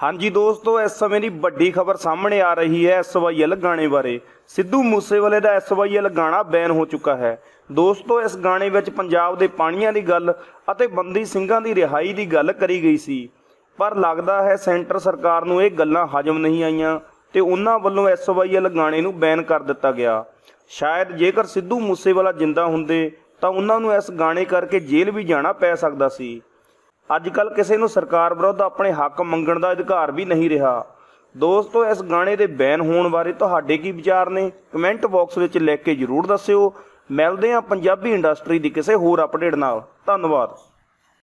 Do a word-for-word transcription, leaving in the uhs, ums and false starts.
हाँ जी दोस्तों, इस समय की बड़ी खबर सामने आ रही है एस वाई एल गाने बारे। सिद्धू मूसेवाले का एस वाई एल गाना बैन हो चुका है। दोस्तों, इस गाने विच पंजाब के पानियां की गल अते बंदी ਸਿੰਘਾਂ की रिहाई की गल करी गई सी, पर लगता है सेंटर सरकार नूं ਇਹ गल्लां हजम नहीं आईयां ते उन्हां वल्लों एस वाई एल गाने नूं बैन कर दिता गया। शायद जेकर सिद्धू मूसेवाला जिंदा हुंदे तां उन्हां नूं इस गाने करके जेल भी जाना पै सकदा सी। अजकल किसी नूं सरकार विरुद्ध अपने हक मंगण का अधिकार भी नहीं रहा। दोस्तों, इस गाने के बैन होने बारे तुहाडे की विचार ने कमेंट बॉक्स में लिख के जरूर दस्सिओ। मिलदे हां पंजाबी इंडस्ट्री की किसी होर अपडेट नाल। धन्नवाद।